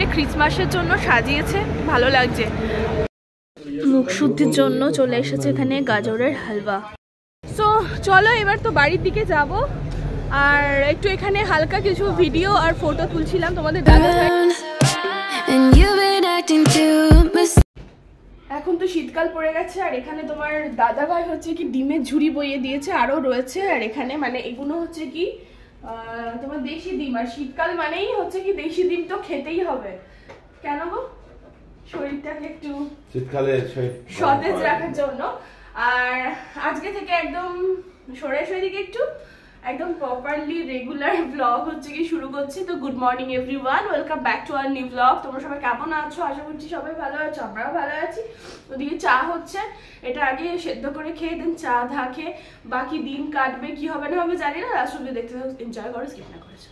ক্রিসমাসের জন্য সাজিয়েছে, ভালো লাগছে। মুখ শুদ্ধির জন্য চলে এসেছে এখানে গাজরের হালুয়া। সো চলো এবার তো বাড়ির দিকে যাব, আর একটু এখানে হালকা কিছু ভিডিও আর ফটো তুলছিলাম তোমাদের দাদা ভাই। এখন তো শীতকাল পড়ে গেছে, আর এখানে তোমার দাদা ভাই হচ্ছে কি ডিমের ঝুড়ি বইয়ে দিয়েছে, আরও রয়েছে। আর এখানে মানে এগুলো হচ্ছে কি তোমার দেশি ডিম, আর শীতকাল মানেই হচ্ছে কি দেশি ডিম তো খেতেই হবে। কেন গো? শরীরটাকে একটু শীতকালে সতেজ রাখার জন্য। আর আজকে থেকে একদম সরাসরি দিকে একটু একদম প্রপারলি রেগুলার ব্লগ হচ্ছে কি শুরু করছি। তো good morning everyone, welcome back to our new blog. তোমরা সবাই কেমন আছো? আশা করছি সবাই ভালো আছো, আমরাও ভালো আছি। ওদিকে চা হচ্ছে, এটা আগে সেদ্ধ করে খেয়ে দেন চা ধা খেয়ে বাকি দিন কাটবে, কি হবে না হবে জানি না। লাস্ট অব্দি দেখতে এনজয় করো, স্কিপ না করেছো।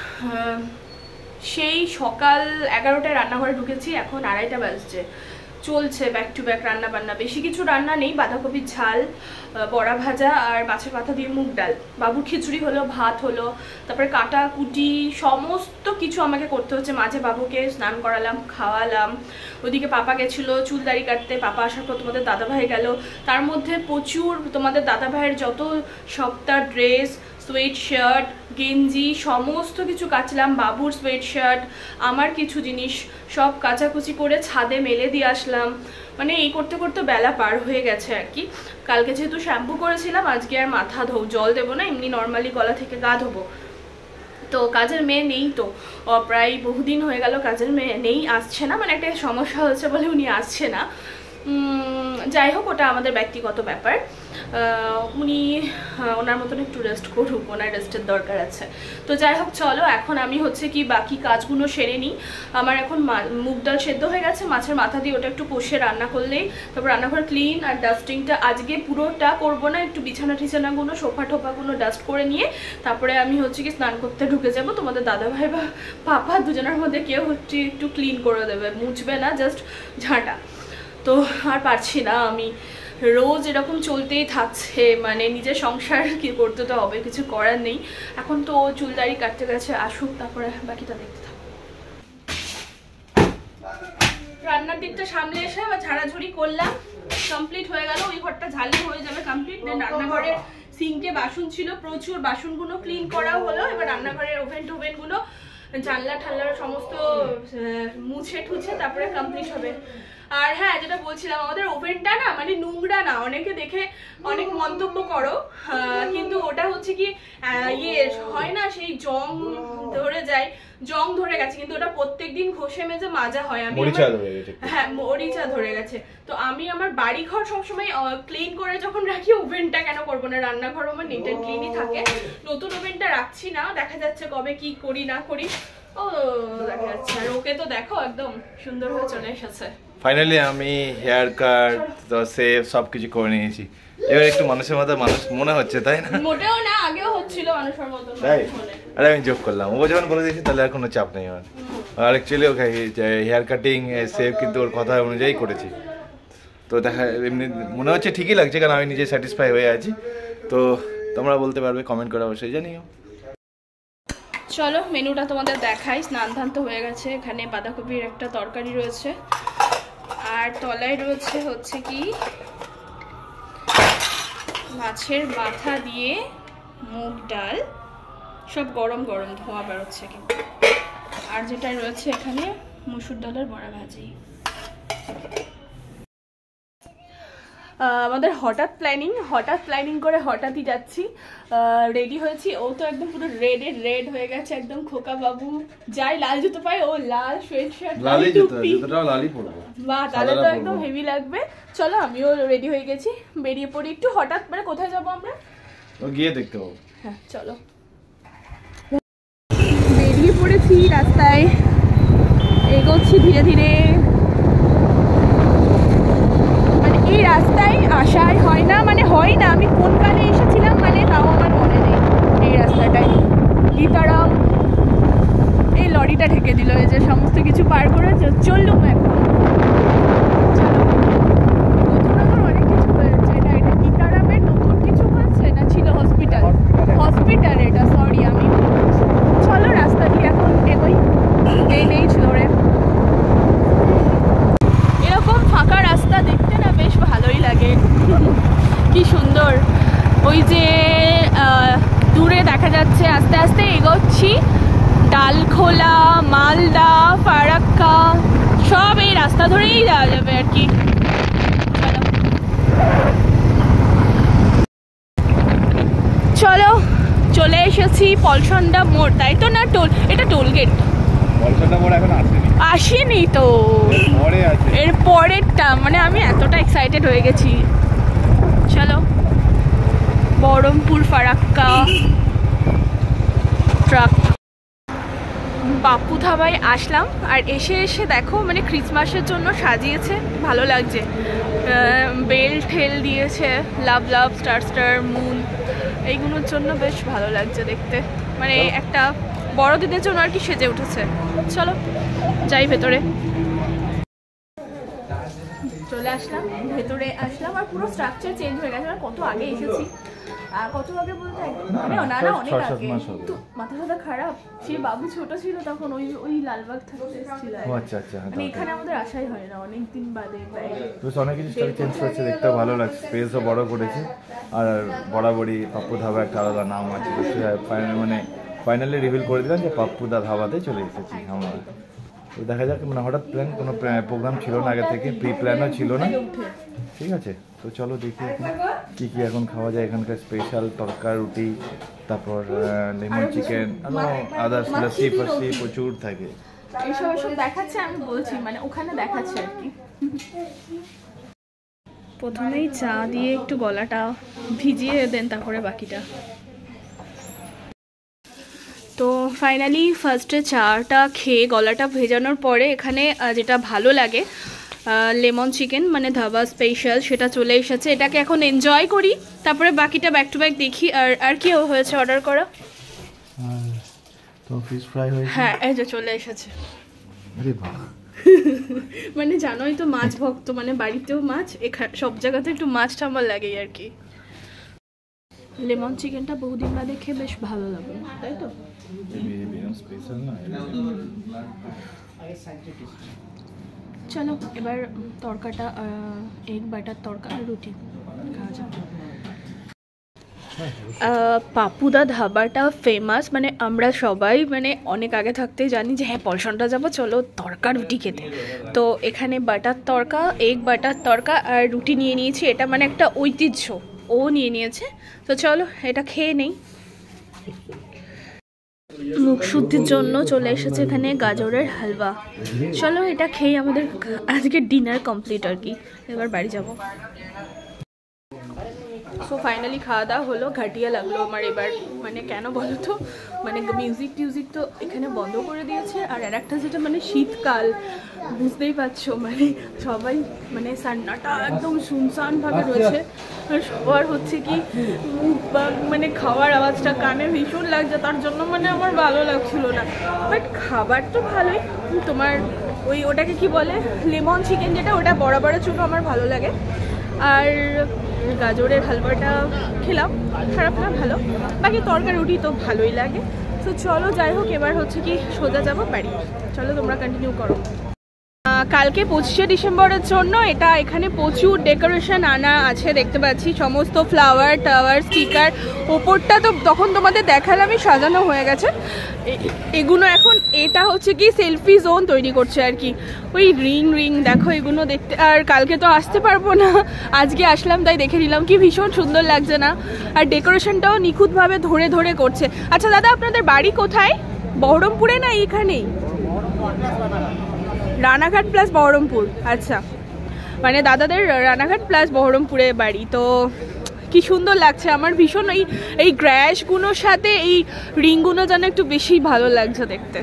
সেই সকাল 11টায় রান্নাঘরে ঢুকেছি, এখন 2:30 বাজছে। চলছে ব্যাক টু ব্যাক রান্না বান্না। বেশি কিছু রান্না নেই, বাঁধাকপির ঝাল, বড়া ভাজা আর মাছের মাথা দিয়ে মুগ ডাল। বাবুর খিচুড়ি হলো, ভাত হলো, তারপরে কাটা কুটি সমস্ত কিছু আমাকে করতে হচ্ছে। মাঝে বাবুকে স্নান করালাম, খাওয়ালাম। ওদিকে পাপা গেছিলো চুল দাড়ি কাটতে, পাপা আসার পর তোমাদের দাদাভাই গেল। তার মধ্যে প্রচুর তোমাদের দাদাভাইয়ের যত সপ্তাহ ড্রেস, সোয়েট শার্ট, গেঞ্জি সমস্ত কিছু কাচলাম। বাবুর সোয়েট শার্ট, আমার কিছু জিনিস সব কাচাকুচি করে ছাদে মেলে দিয়ে আসলাম। মানে এই করতে করতে বেলা পার হয়ে গেছে আর কি। কালকে যেহেতু শ্যাম্পু করেছিলাম, আজকে আর মাথা জল দেবো না, এমনি নর্মালি গলা থেকে গা ধোবো। তো কাজের মেয়ে নেই, তো প্রায় বহুদিন হয়ে গেল কাজের মেয়ে নেই, আসছে না। মানে একটা সমস্যা হচ্ছে বলে উনি আসছে না। যাই হোক, ওটা আমাদের ব্যক্তিগত ব্যাপার। উনি ওনার মতন একটু রেস্ট করুক, ওনার রেস্টের দরকার আছে। তো যাই হোক চলো, এখন আমি হচ্ছে কি বাকি কাজগুলো সেরে নিই। আমার এখন মুগ ডাল সেদ্ধ হয়ে গেছে, মাছের মাথা দিয়ে ওটা একটু কষে রান্না করলেই, তারপর রান্নাঘর ক্লিন আর ডাস্টিংটা আজকে পুরোটা করবো না, একটু বিছানা টিছানাগুলো সোফা টোফাগুলো ডাস্ট করে নিয়ে তারপরে আমি হচ্ছে কি স্নান করতে ঢুকে যাব। তোমাদের দাদাভাই বা পাপা দুজনের মধ্যে কেউ হচ্ছে একটু ক্লিন করে দেবে, মুছবে না, জাস্ট ঝাঁটা। তো আর পারছি না আমি, রোজ এরকম চলতেই থাকছে। মানে নিজের সংসার কি করতে তো হবে, কিছু করার নেই। এখন তো চুল দাড়ি কাটতে গেছে, আসুক তারপরে বাকিটা দেখতে থাকবো। রান্নার দিকটা সামলে এসে বা ঝাড়াঝুড়ি করলাম, কমপ্লিট হয়ে গেল। ওই ঘরটা ঝাড়লে হয়ে যাবে কমপ্লিট। দেন রান্নাঘরের সিঙ্কে বাসন ছিল প্রচুর, বাসনগুলো ক্লিন করাও হলো। এবার রান্নাঘরের ওভেন টোভেনগুলো, জানলা ঠাল্লার সমস্ত মুছে ঠুছে তারপরে কমপ্লিট হবে। আর হ্যাঁ, যেটা বলছিলাম, আমাদের ওভেনটা না মানে নোংরা না, অনেকে দেখে অনেক মন্তব্য করো, কিন্তু ওটা হচ্ছে কি ইয়ে হয় না, সেই জং ধরে যায়, জং ধরে গেছে, কিন্তু ওটা প্রত্যেকদিন ঘষে মেজে মাজা হয়। আমি হ্যাঁ, মরিচা ধরে গেছে। তো আমি আমার বাড়ি ঘর সবসময় ক্লিন করে যখন রাখি, ওভেনটা কেন করবো না? রান্নাঘর আমার নিট অ্যান্ড ক্লিনই থাকে। নতুন ওভেনটা রাখছি না, দেখা যাচ্ছে কবে কি করি না করি। ও দেখা যাচ্ছে। আর ওকে তো দেখো একদম সুন্দর হয়ে চলে এসেছে। ফাইনালি আমি হেয়ার কাট তো সেভ সবকিছু করে নিয়েছি। এবার একটু মানুষের মতো মানুষ মনে হচ্ছে, তাই না? মোটেও না, আগেও হচ্ছিল মানুষের মতো। আরে আমি জোক করলাম, ও যখন বলে দিয়েছি তাহলে আর কোনো চাপ নেই আমার। আর actually okay hair cutting save কিন্তু ওর কথা অনুযায়ী করেছি। তো দেখা এমনি মনে হচ্ছে ঠিকই লাগছে, কারণ আমি নিজে স্যাটিসফাই হয়ে আছি। তো তোমরা বলতে পারবে, কমেন্ট করে অবশ্যই জানিও। চলো মেনুটা তোমাদের দেখাই। স্নান ধান তো হয়ে গেছে, এখানে বাঁধাকপির একটা তরকারি রয়েছে, আর তলায় রয়েছে হচ্ছে কি মাছের মাথা দিয়ে মুগ ডাল, সব গরম গরম ধোঁয়া বেরোচ্ছে কিন্তু। আর যেটা রয়েছে এখানে মসুর ডালের বড়া ভাজি। আমাদের হঠাৎ প্ল্যানিং করে হঠাৎই যাচ্ছি। রেডি হয়েছি, ও তো একদম পুরো রেড হয়ে গেছে, একদম খোকা বাবু। যাই লাল জুতো পাই, ও লাল সোয়েট শার্ট, লালি জুতোটাও লালি পরবো। বাহ, তাহলে তো একদম হেভি লাগবে। চলো আমিও রেডি হয়ে গেছি, বেরিয়ে পড়ি। একটু হঠাৎ মানে কোথায় যাবো আমরা? গিয়ে দেখতে পাবো। হ্যাঁ চলো, বেরিয়ে পড়েছি, রাস্তায় এগোচ্ছি ধীরে ধীরে। মানে এই রাস্তায় আসাই হয় না, মানে হয় না। আমি কোন কালে এসেছিলাম মানে তাও আমার মনে নেই। এই রাস্তাটায় গীতারাম, এই লরিটা ঢেকে দিল, এই যে সমস্ত কিছু পার করে চললুম এখন। অনেক কিছু হয়েছে না, এটা গীতারামের নতুন কিছু হয়েছে না, ছিল হসপিটাল এটা, সরি আমি। চলো রাস্তা দিয়ে এখন এগোই। এগোচ্ছি। ডালখোলা, মালদা, ফারাক্কা সব এই রাস্তা ধরেই যাওয়া যাবে আর কি। চলো চলে এসেছি পলসন্ডা মোড়, তাই তো? না এটা টোল গেট আসেনি তো, এর পরেরটা। মানে আমি এতটা এক্সাইটেড হয়ে গেছি। চলো বহরমপুর ফারাক্কা ট্রাক। বাপু ধাবায় আসলাম, আর এসে দেখো মানে ক্রিসমাসের জন্য সাজিয়েছে, ভালো লাগছে। বেল ঠেল দিয়েছে, love love, star star, moon, এইগুলোর জন্য বেশ ভালো লাগছে দেখতে। মানে একটা বড়দিনের জন্য আর কি সেজে উঠেছে। চলো যাই ভেতরে। চলে আসলাম, ভেতরে আসলাম, আর পুরো স্ট্রাকচার চেঞ্জ হয়ে গেছে। কত আগে এসেছি, কত আগে বলতে না অনেক আগে। তো মাথা সাথা খারাপ, সেই বাবু ছোট ছিল তখন, ওই লালবাগ থাকতে এসেছিল। আচ্ছা আচ্ছা, মানে এখানে আমাদের আশাই হয় না, অনেকদিন বাদে। বেশ অনেক কিছু চেঞ্জ করছে, দেখতে ভালো লাগছে। স্পেসও বড় করেছে, আর বরাবরই পাপ্পু ধাবা একটা আলাদা নাম আছে। মানে ফাইনালি রিভিল করে দিলাম যে পাপ্পুদা ধাবাতে চলে এসেছি আমরা। তো দেখা যাক, মানে হঠাৎ প্ল্যান, কোনো প্রোগ্রাম ছিল না আগে থেকে, প্রি প্ল্যানও ছিল না। ঠিক আছে, তো চলো দেখি কী কী এখন খাওয়া যায়। এখানকার স্পেশাল তরকা রুটি, তারপর লেমন চিকেন, আদার্স, লস্যি ফস্যি প্রচুর থাকে। এইসব দেখাচ্ছে, আমি বলছি মানে ওখানে দেখাচ্ছে আর কি। প্রথমেই চা দিয়ে একটু গলাটা ভিজিয়ে দেন, তারপরে বাকিটা। তো ফাইনালি ফার্স্টে চাটা খেয়ে গলাটা ভেজানোর পরে এখানে যেটা ভালো লাগে লেমন চিকেন, মানে ধাবা স্পেশাল, সেটা চলে এসেছে। এটাকে এখন এনজয় করি, তারপরে বাকিটা ব্যাক টু ব্যাক দেখি। আর কি হয়েছে অর্ডার করা? তো ফিশ ফ্রাই হয়েছে। হ্যাঁ, এই যে চলে এসেছে। আরে বাহ, মানে জানোই তো মাছ ভক্ত, মানে বাড়িতেও মাছ, সব জায়গাতে একটু মাছটা আমার লাগেই আর কি। লেমন চিকেনটা বহুদিন বাদে খেয়ে বেশ ভালো লাগে, তাই তো? চলো এবার তরকাটা, এগ বাটার তরকা আর রুটি খাওয়া যাক। পাপুদা ধাবাটা ফেমাস, মানে আমরা সবাই মানে অনেক আগে থাকতেই জানি যে হ্যাঁ পলসনটা যাবো, চলো তরকা রুটি খেতে। তো এখানে বাটার তরকা, এগ বাটার তরকা আর রুটি নিয়ে নিয়েছি। এটা মানে একটা ঐতিহ্য, ও নিয়ে নিয়েছে। তো চলো এটা খেয়ে নেই। মুখ শুদ্ধির জন্য চলে এসেছে এখানে গাজরের হালুয়া। চলো এটা খেয়ে আমাদের আজকে ডিনার কমপ্লিট আর কি, এবার বাড়ি যাব। সো ফাইনালি খাওয়া দাওয়া হলো, ঘাটিয়া লাগলো আমার এবার। মানে কেন বলো তো, মানে মিউজিক টিউজিক তো এখানে বন্ধ করে দিয়েছে। আর একটা যেটা মানে শীতকাল, বুঝতেই পারছো, মানে সবাই মানে সান্নাটা একদম শুনশানভাবে রয়েছে। আর সবার হচ্ছে কি মুখ বা মানে খাওয়ার আওয়াজটা কানে ভীষণ লাগছে, তার জন্য মানে আমার ভালো লাগছিল না। বাট খাবার তো ভালোই, তোমার ওটাকে কি বলে, লেমন চিকেন যেটা, ওটা বড় বড় চুলো আমার ভালো লাগে। আর গাজরের হালুয়াটা খেলাম, খারাপ না, ভালো। বাকি তরকা রুটি তো ভালোই লাগে। তো চলো যাই হোক, এবার হচ্ছে কি সোজা যাবো বাড়ি। চলো তোমরা কন্টিনিউ করো। কালকে 25শে ডিসেম্বরের জন্য এটা এখানে প্রচুর ডেকোরেশন আনা আছে, দেখতে পাচ্ছি সমস্ত ফ্লাওয়ার টাওয়ার স্টিকার। ওপরটা তো তখন তোমাদের দেখালামই, সাজানো হয়ে গেছে এগুলো। এখন এটা হচ্ছে কি সেলফি জোন তৈরি করছে আর কি। ওই রিং দেখো এগুলো দেখতে। আর কালকে তো আসতে পারবো না, আজকে আসলাম তাই দেখে নিলাম, কি ভীষণ সুন্দর লাগছে না? আর ডেকোরেশনটাও নিখুঁতভাবে ধরে ধরে করছে। আচ্ছা দাদা, আপনাদের বাড়ি কোথায়? বহরমপুরে না এখানেই? রানাঘাট প্লাস বহরমপুর, আচ্ছা। মানে দাদাদের রানাঘাট প্লাস বহরমপুরে বাড়ি। তো কি সুন্দর লাগছে আমার ভীষণ। এই গ্র্যাশগুলোর সাথে এই রিংগুলো যেন একটু বেশি ভালো লাগছে দেখতে।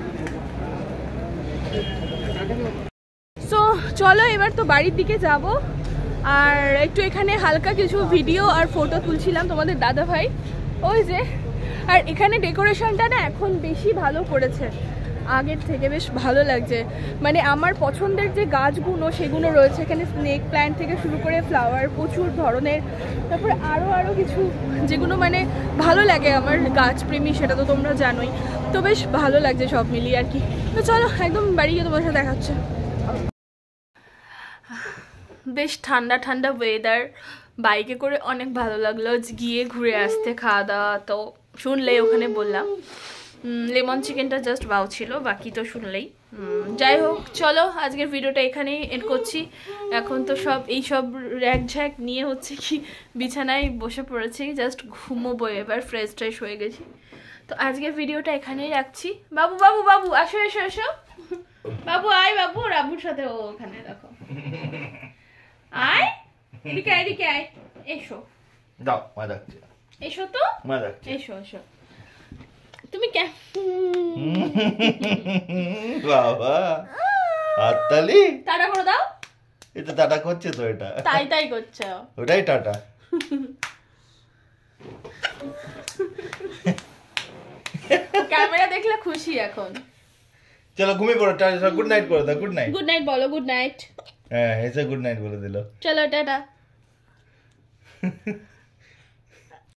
সো চলো এবার তো বাড়ির দিকে যাব। আর একটু এখানে হালকা কিছু ভিডিও আর ফটো তুলছিলাম তোমাদের দাদা ভাই, ওই যে। আর এখানে ডেকোরেশনটা না এখন বেশি ভালো করেছে, আগের থেকে বেশ ভালো লাগছে। মানে আমার পছন্দের যে গাছগুলো সেগুলো রয়েছে এখানে, স্নেক প্ল্যান্ট থেকে শুরু করে ফ্লাওয়ার প্রচুর ধরনের, তারপরে আরও কিছু যেগুলো মানে ভালো লাগে আমার, গাছপ্রেমী সেটা তো তোমরা জানোই। তো বেশ ভালো লাগছে সব মিলিয়ে আর কি। তো চলো একদম বাড়ি গিয়ে তোমার সাথে দেখাচ্ছে। বেশ ঠান্ডা ঠান্ডা ওয়েদার, বাইকে করে অনেক ভালো লাগলো গিয়ে ঘুরে আসতে। খাওয়া দাওয়া তো শুনলে ওখানে বললাম। লেমন চিকেনটা জাস্ট বাউ ছিল, বাকি তো শুনলেই। যাই হোক, চলো আজকের ভিডিওটা এখানেই এন্ড করছি। এখন তো সব এইসব র্যাক ঝ্যাক নিয়ে হচ্ছে কি বিছানায় বসে পড়েছি, জাস্ট ঘুমোবো এবার, ফ্রেশ ট্রেশ হয়ে গেছি। তো আজকের ভিডিওটা এখানেই রাখছি। বাবু বাবু বাবু আসো এসো এসো, বাবু আয়, বাবু রাবুর সাথে ও ওখানে দেখো, আয় এদিকে আয়, এদিকে আয়, এসো দাও মা ডাকছে, এসো তো মা ডাকছে, এসো এসো। তুমি কে বাবা হাততালি টাটা করে দাও। এটা টাটা করছে তো, এটা তাই তাই করছো, ওটাই টাটা। ক্যামেরা দেখলে খুশি এখন। চলো ঘুমিয়ে পড়ো, গুড নাইট করে দাও, গুড নাইট। গুড নাইট বলো, গুড নাইট। হ্যাঁ এসে গুড নাইট বলে দিল। চলো টাটা।